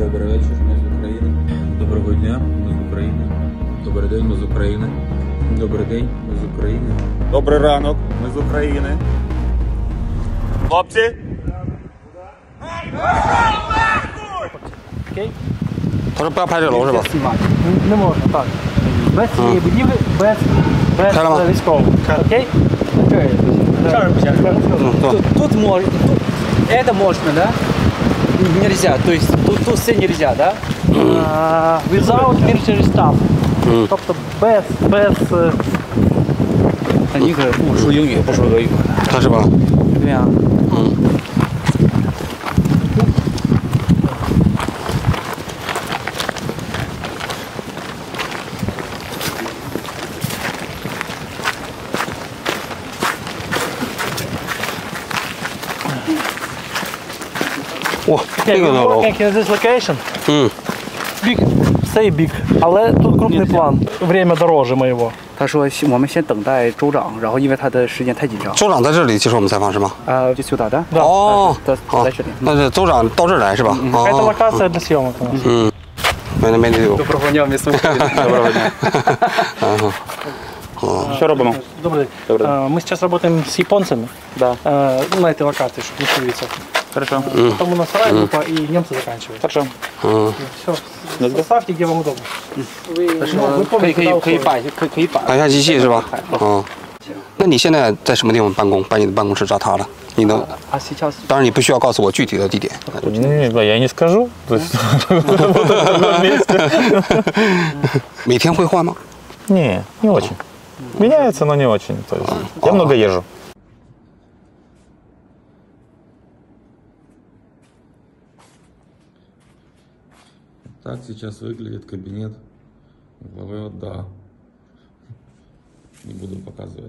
Добрий вечір, ми з України. Доброго дня, ми з України. Добрий день, ми з України. Добрий день, ми з України. Добрий ранок, ми з України. Хлопці! Окей? 他说不要拍这楼是吧？ Не можна, так. Без цієї будівлі, без військового. Окей? Тут можно, это можно, да? Нельзя, то есть тут все нельзя, да? Without military stuff. Тобто без... 你可不说英语，不说俄语。 他是吧？ 对呀。 哇，这个楼。 Working in this location. 嗯， Big, say big. Але тут крупный план. Время дороже моего. 他说我们先等待州长，然后因为他的时间太紧张。 州长在这里接受我们采访是吗？ 就就打的。 哦， 在这里。 那是州长到这儿来是吧？ Это локация для съемок у нас. 嗯，没得有。 Доброго дня, місто. Доброго дня. Що робимо? Добрый день. Мы сейчас работаем с японцами. Да. На этой локации, чтобы не шевелиться. Хорошо. Потом у нас вторая группа и немцы заканчивают. Хорошо. Все. Поставьте, где вам удобно. Вы 可以 помните, куда 可以 условия? 摆可以摆。 摆下机器是吧？哦，那你现在在什么地方办公？把你的办公室找他了？你能？ А сейчас 当然你不需要告诉我具体的地点。 Я не скажу. То есть, работаю в другом месте. 每天会换吗？ Не очень. Меняется, но не очень. То есть, я много езжу. Так сейчас выглядит кабинет главы ОДА. Не буду показывать.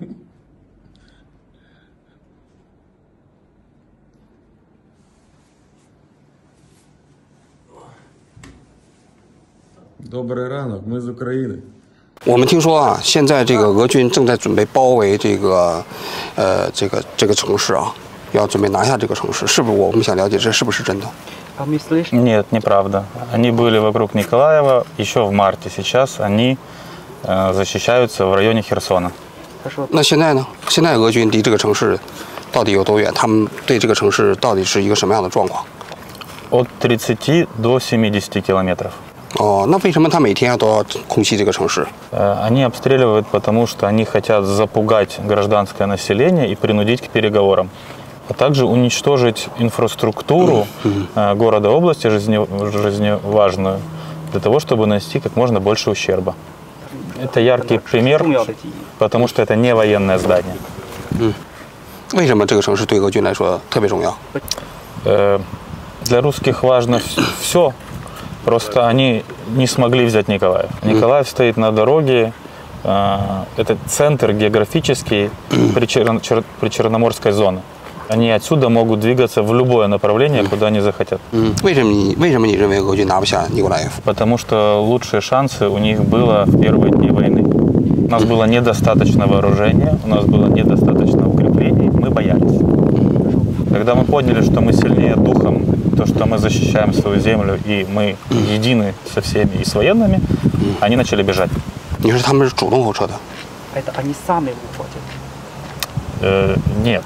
Добрий ранок, ми з України. 我们听说啊，现在这个俄军正在准备包围这个城市啊，要准备拿下这个城市，是不是？我们想了解这是不是真的？ А myslíš? Нет, неправда. Они были вокруг Николаева еще в марте. Сейчас они защищаются в районе Херсона. 他说那现在呢？现在俄军离这个城市到底有多远？他们对这个城市到底是一个什么样的状况？ От 30 до 70 километров. 哦，那为什么他每天都要空袭这个城市？ Они обстреливают, потому что они хотят запугать гражданское население и принудить к переговорам, а также уничтожить инфраструктуру города, области жизневажную, для того, чтобы нанести как можно больше ущерба. Это яркий пример, потому что это не военное здание. 为什么这个城市对俄军来说特别重要？ Для русских важно все, просто они не смогли взять Николаев. Николаев стоит на дороге, это центр географический причерноморской зоны. Они отсюда могут двигаться в любое направление, куда они захотят. 为什么你认为俄军拿不下尼古拉耶夫？ Потому что лучшие шансы у них было в первые дни войны. У нас было недостаточно вооружения, у нас было недостаточно укреплений, мы боялись. Когда мы поняли, что мы сильнее духом, то, что мы защищаем свою землю и мы едины со всеми и с военными, они начали бежать. 你说他们是主动后撤的？ Это они сами уходят. Нет.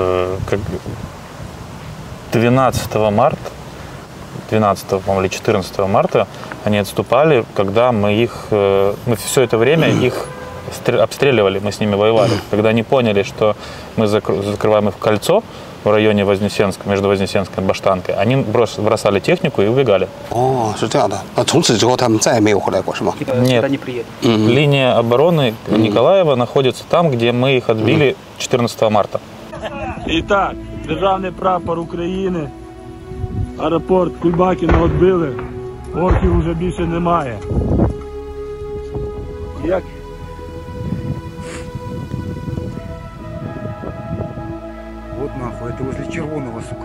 12 марта, 12, по-моему, или 14 марта они отступали, когда мы все это время их обстреливали, мы с ними воевали. Когда они поняли, что мы закрываем их в кольцо в районе Вознесенска, между Вознесенской и Баштанкой, они бросали технику и убегали. 哦，是这样的。那从此之后他们再也没有回来过，是吗？ Сюда не приедут. Линия обороны Николаева находится там, где мы их отбили 14 марта. І так, державний прапор України, аеропорт Кульбакіна відбили, орків вже більше немає. Як? Вот нахуй, это возле Червоного, сука.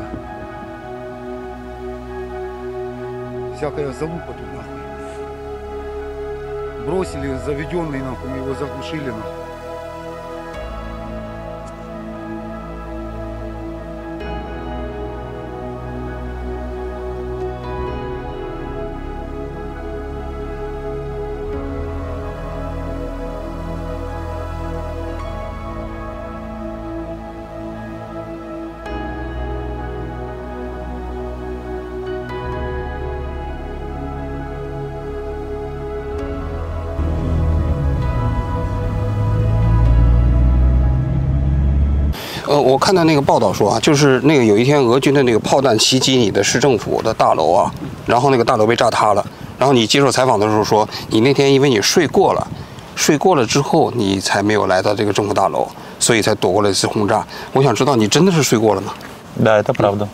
Всякая залупа тут нахуй. Бросили заведенный нахуй, мы его заглушили нахуй. 我看到那个报道说啊，就是那个有一天俄军的那个炮弹袭击你的市政府的大楼啊，然后那个大楼被炸塌了，然后你接受采访的时候说，你那天因为你睡过了之后，你才没有来到这个政府大楼，所以才躲过了一次轰炸。我想知道你真的是睡过了吗？ Да, это правда.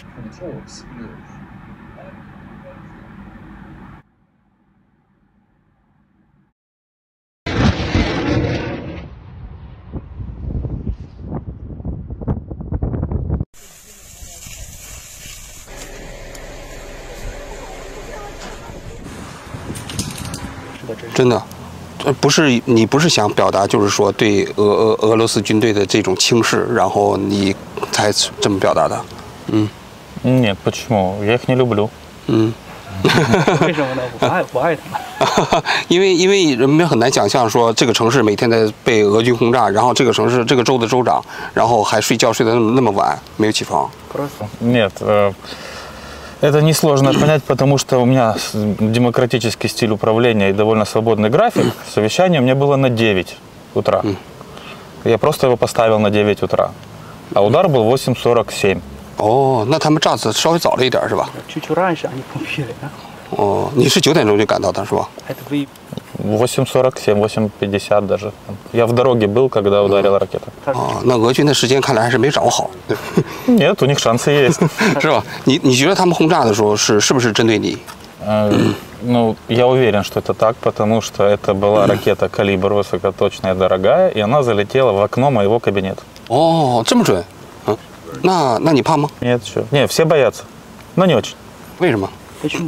«真的，你不是想表达就是说对俄罗斯军队的这种轻视，然后你才这么表达的？ Нет, почему? Я их не люблю. 为什么呢？我爱他们。 因为人们很难想象说这个城市每天在被俄军轰炸，然后这个城市这个州的州长，然后还睡觉睡得那么晚，没有起床。 Нет, это несложно понять, потому что у меня демократический стиль управления и довольно свободный график. Совещание у меня было на 9 утра. Я просто его поставил на 9 утра. А удар был 8:47. 哦，那他们炸的稍微早了一点是吧？ чуть раньше они бомбили. 哦，你是9点钟就赶到的是吧？ Это вы 8:47, 8:50 даже. Я в дороге был, когда ударила ракета. 哦，那俄军的时间看来还是没掌握好， Нет, у них шансы есть. 是吧？你觉得他们轰炸的时候是不是针对你？ Ну, я уверен, что это так, потому что это была ракета «Калибр» высокоточная, дорогая, и она залетела в окно моего кабинета. 哦，这么准？那你怕吗？ Нет, что? Не, все боятся, но не очень. 为什么？ почему?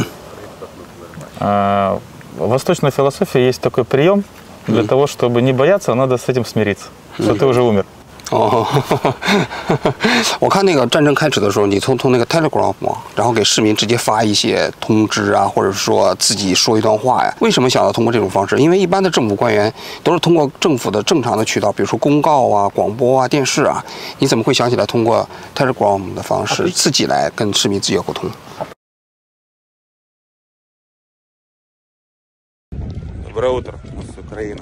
В восточной философии есть такой прием. Для того, чтобы не бояться, надо с этим смириться, что ты уже умер. 哦，我看那个战争开始的时候，你通那个 Telegram 然后给市民直接发一些通知啊，或者说自己说一段话呀。为什么想要通过这种方式？因为一般的政府官员都是通过政府的正常的渠道，比如说公告啊、广播啊、电视啊，你怎么会想起来通过 Telegram 的方式自己来跟市民直接沟通？ Доброе утро, с Украины.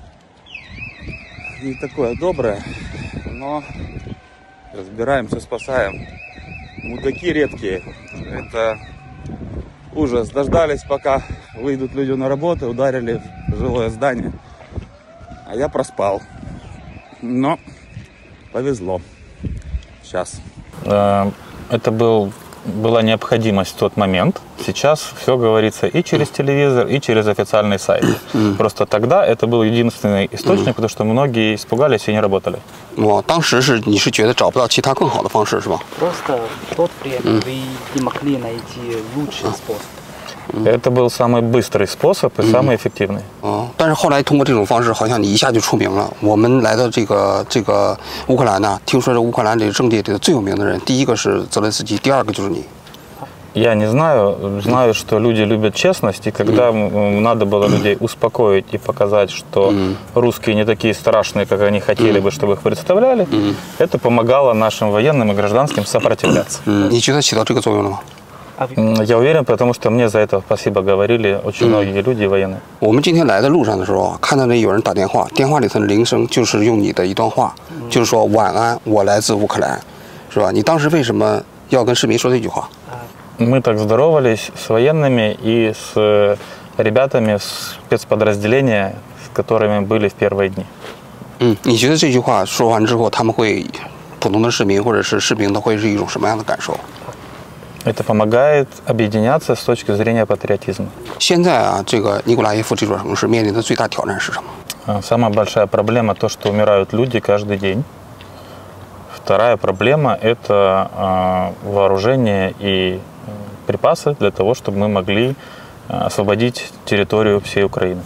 Не такое доброе, но разбираемся, спасаем. Мудаки редкие. Это ужас. Дождались, пока выйдут люди на работу, ударили в жилое здание. А я проспал. Но повезло. Сейчас. Это была необходимость в тот момент. Сейчас все говорится и через телевизор, и через официальный сайт. Просто тогда это был единственный источник, потому что многие испугались и не работали. 当时你是觉得找不到其他更好的方式是吧？ Просто в то время вы не могли найти лучший способ. Это был самый быстрый способ и самый эффективный. 但是后来通过这种方式，好像你一下就出名了。我们来到这个乌克兰呢，听说是乌克兰这个政界里的最有名的人，第一个是泽连斯基，第二个就是你。 Я не знаю, знаю, что люди любят честность, и когда надо было людей успокоить и показать, что русские не такие страшные, как они хотели бы, чтобы их представляли, это помогало нашим военным и гражданским сопротивляться. 你觉得起到这个作用了吗？ Я уверен, потому что мне за это спасибо говорили очень многие люди военные. 我们今天来的路上的时候，看到那有人打电话，电话里头的铃声就是用你的一段话，就是说晚安，我来自乌克兰，是吧？你当时为什么要跟市民说这句话？ Мы так здоровались с военными и с ребятами спецподразделения, с которыми были в первые дни. 你觉得这句话说完之后，他们会普通的市民或者是士兵都会是一种什么样的感受？ Это помогает объединяться с точки зрения патриотизма. 现在啊，这个尼古拉耶夫这座城市面临的最大挑战是什么？ Самая большая проблема то, что умирают люди каждый день. Вторая проблема – это вооружение и припасы для того, чтобы мы могли освободить территорию всей Украины.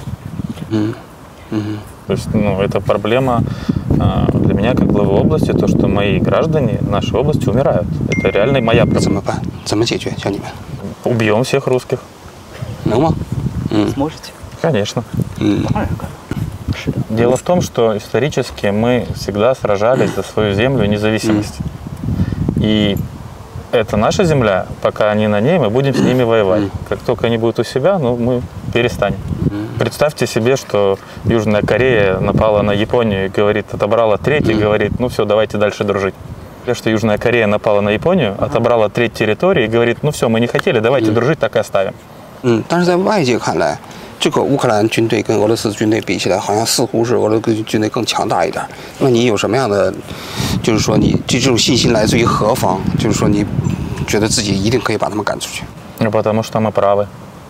То есть, это проблема для меня, как главы области, то, что мои граждане нашей области умирают. Это реально моя проблема. 怎么办？怎么解决？像你们 Убьем всех русских. 能吗？ Сможете? Конечно. 当然可能。是的。 Дело в том, что исторически мы всегда сражались за свою землю и независимость. И это наша земля, пока они на ней, мы будем с ними воевать. Как только они будут у себя, мы перестанем. Представьте себе, что Южная Корея напала на Японию и говорит, отобрала треть и говорит, ну все, давайте дальше дружить. Что Южная Корея напала на Японию, отобрала треть территории и говорит, ну все, мы не хотели, давайте дружить, так и оставим. 但是在外界看来，这个乌克兰军队跟俄罗斯军队比起来，好像似乎是俄罗斯军队更强大一点。那你有什么样的，就是说你这种信心来自于何方？就是说你觉得自己一定可以把他们赶出去？ Ну, потому что мы правы.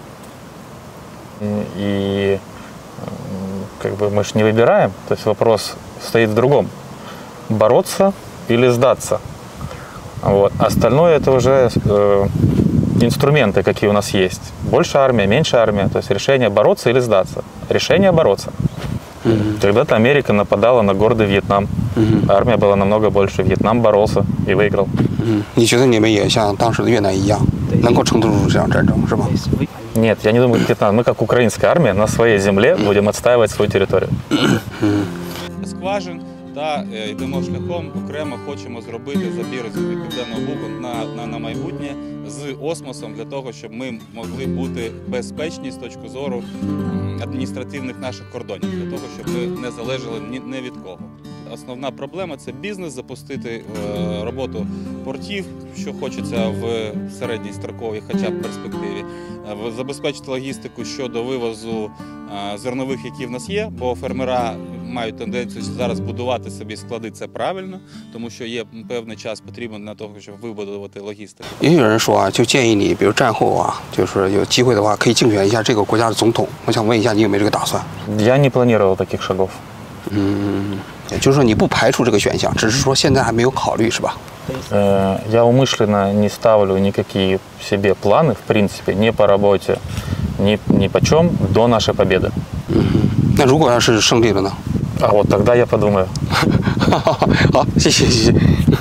И как бы мы же не выбираем. То есть вопрос стоит в другом. Бороться или сдаться. Вот. Остальное это уже инструменты, какие у нас есть. Больше армия, меньше армия. То есть решение бороться или сдаться. Решение бороться. Когда-то Америка нападала на гордый Вьетнам. Армия была намного больше. Вьетнам боролся и выиграл. 你觉得你们也像当时的越南一样，能够撑得住这场战争，是吗？ Нет, я не думаю, как Вьетнам. Мы, как украинская армия, на своей земле будем отстаивать свою территорию. Скважин та йдемо шляхом, окремо хочемо зробити забір з Південного Бугу на майбутнє з осмосом для того, щоб ми могли бути безпечні з точки зору адміністративних наших кордонів, для того, щоб ми не залежали ні від кого. Основна проблема – це бізнес, запустити роботу портів, що хочеться в середній строковій хоча б перспективі, забезпечити логістику щодо вивозу зернових, які в нас є, бо фермера мають тенденцію зараз будувати собі склади, це правильно, тому що є певний час потрібен для того, щоб вибудувати логістику. 也有人说啊，就建议你，比如战后啊，就是有机会的话，可以竞选一下这个国家的总统。我想问一下，你有没有这个打算？ Я не планировал таких шагов. 也就是说你不排除这个选项，只是说现在还没有考虑，是吧？ Я умышленно не ставлю никакие себе планы, в принципе, ни по работе, ни по чем до нашей победы. 那如果要是胜利了呢？ А вот тогда я подумаю. 好，谢谢谢谢。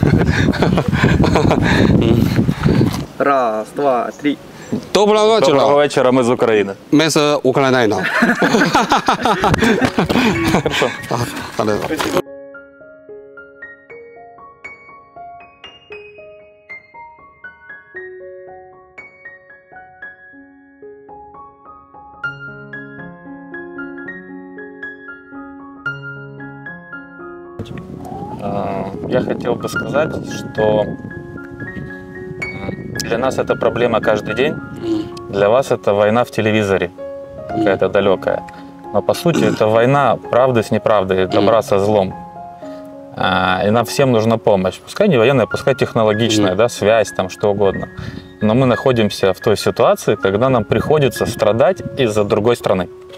Раз, два, три. Доброго Доброго вечора. вечора, ми з України. Ми з України. Хорошо. 好的。 Я хотел бы сказать, что для нас это проблема каждый день, для вас это война в телевизоре, какая-то далекая. Но по сути это война правды с неправдой, добра со злом. И нам всем нужна помощь. Пускай не военная, пускай технологичная, да, связь, там что угодно. Но мы находимся в той ситуации, когда нам приходится страдать из-за другой страны.